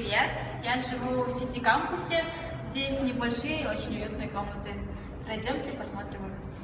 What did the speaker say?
привет! Я живу в Сити Кампусе. Здесь небольшие, очень уютные комнаты. Пройдемте, посмотрим их.